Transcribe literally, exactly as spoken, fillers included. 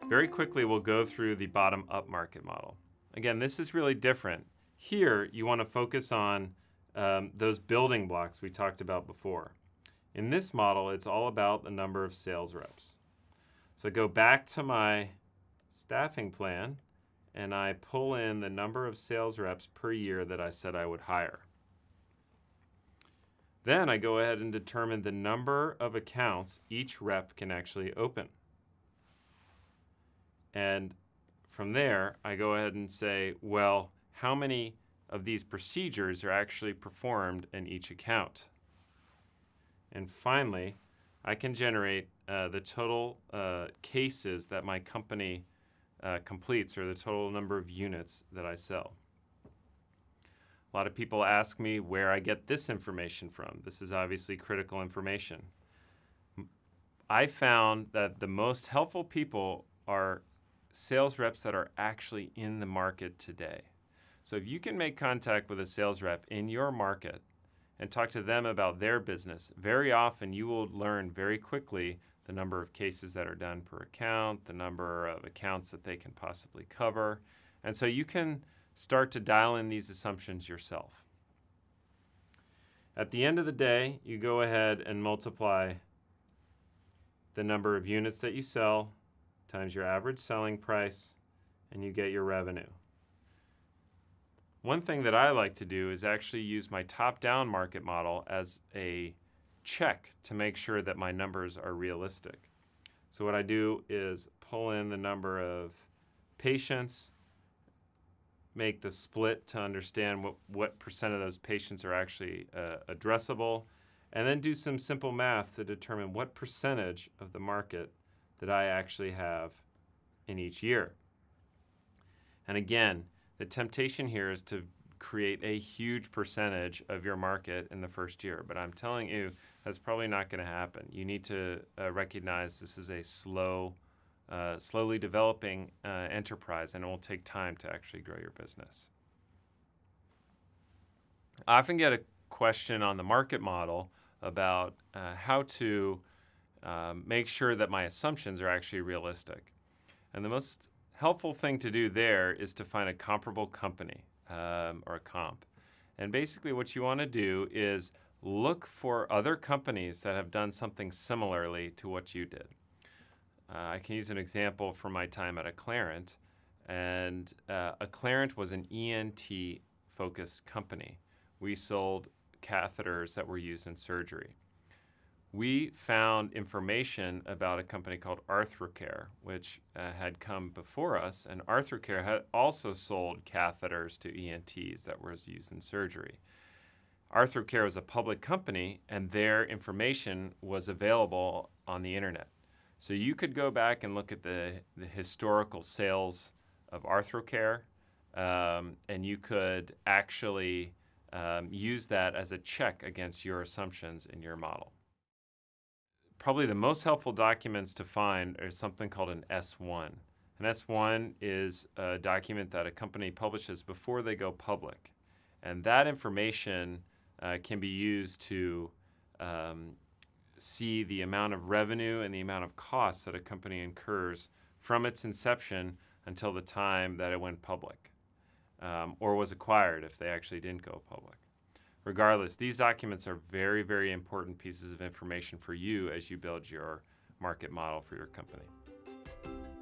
Very quickly, we'll go through the bottom-up market model. Again, this is really different. Here, you want to focus on um, those building blocks we talked about before. In this model, it's all about the number of sales reps. So I go back to my staffing plan, and I pull in the number of sales reps per year that I said I would hire. Then I go ahead and determine the number of accounts each rep can actually open. And from there, I go ahead and say, well, how many of these procedures are actually performed in each account? And finally, I can generate uh, the total uh, cases that my company uh, completes, or the total number of units that I sell. A lot of people ask me where I get this information from. This is obviously critical information. I found that the most helpful people are sales reps that are actually in the market today. So if you can make contact with a sales rep in your market and talk to them about their business, very often you will learn very quickly the number of cases that are done per account, the number of accounts that they can possibly cover. And so you can start to dial in these assumptions yourself. At the end of the day, you go ahead and multiply the number of units that you sell times your average selling price, and you get your revenue. One thing that I like to do is actually use my top-down market model as a check to make sure that my numbers are realistic. So what I do is pull in the number of patients, make the split to understand what, what percent of those patients are actually uh, addressable, and then do some simple math to determine what percentage of the market that I actually have in each year. And again, the temptation here is to create a huge percentage of your market in the first year, but I'm telling you that's probably not going to happen. You need to uh, recognize this is a slow, uh, slowly developing uh, enterprise, and it will take time to actually grow your business. I often get a question on the market model about uh, how to um, make sure that my assumptions are actually realistic. And the most helpful thing to do there is to find a comparable company um, or a comp. And basically what you want to do is look for other companies that have done something similarly to what you did. Uh, I can use an example from my time at Acclarent. And uh, Acclarent was an E N T-focused company. We sold catheters that were used in surgery. We found information about a company called ArthroCare, which uh, had come before us, and ArthroCare had also sold catheters to E N Ts that were used in surgery. ArthroCare was a public company, and their information was available on the internet. So you could go back and look at the, the historical sales of ArthroCare, um, and you could actually um, use that as a check against your assumptions in your model. Probably the most helpful documents to find are something called an S one. An S one is a document that a company publishes before they go public. And that information uh, can be used to um, see the amount of revenue and the amount of costs that a company incurs from its inception until the time that it went public, um, or was acquired if they actually didn't go public. Regardless, these documents are very, very important pieces of information for you as you build your market model for your company.